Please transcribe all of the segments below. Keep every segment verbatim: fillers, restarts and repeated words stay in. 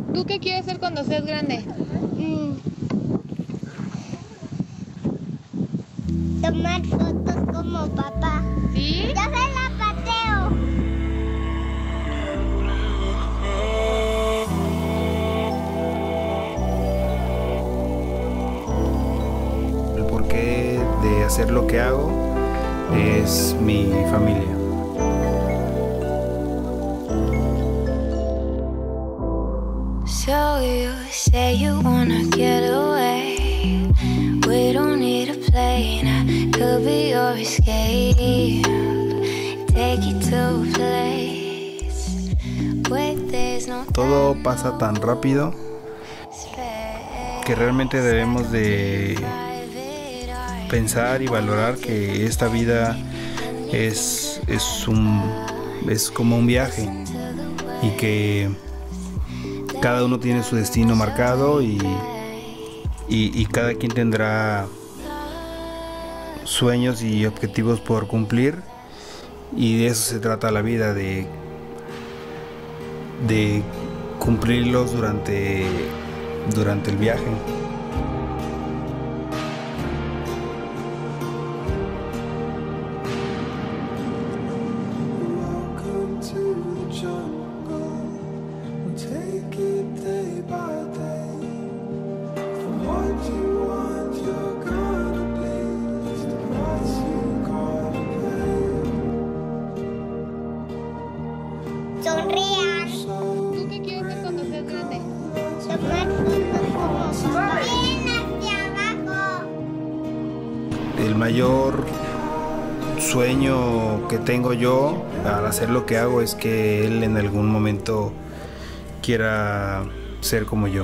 ¿Tú qué quieres ser cuando seas grande? Mm. Tomar fotos como papá. ¿Sí? Yo se la pateo. El porqué de hacer lo que hago es mi familia. So you say you wanna get away. We don't need a plane, I could be your escape. Take you to a place where there's no Todo pasa tan rápido que realmente debemos de pensar y valorar que esta vida es, es, un, es como un viaje y que cada uno tiene su destino marcado y, y, y cada quien tendrá sueños y objetivos por cumplir, y de eso se trata la vida, de, de cumplirlos durante, durante el viaje. Sonrían. ¿Tú qué quieres ser cuando seas grande? Tomar fotos como papá. Bien hacia abajo. El mayor sueño que tengo yo al hacer lo que hago es que él en algún momento quiera ser como yo.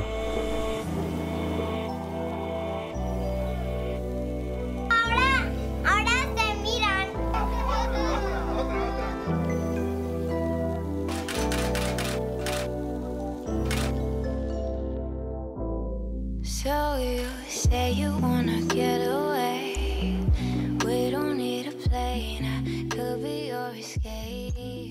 Ahora, ahora se miran. So you say you wanna get away. We don't need a plane, I could be your escape.